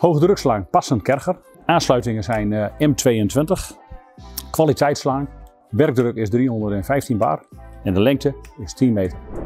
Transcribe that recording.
Hoogdrukslang passend kerger. Aansluitingen zijn M22. Kwaliteitsslang. Werkdruk is 315 bar en de lengte is 10 meter.